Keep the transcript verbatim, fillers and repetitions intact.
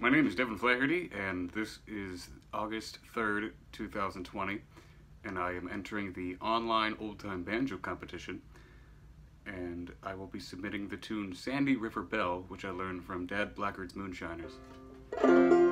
My name is Devin Flaherty, and this is August third, two thousand twenty, and I am entering the online old-time banjo competition, and I will be submitting the tune Sandy River Belle, which I learned from Dad Blackguard's Moonshiners.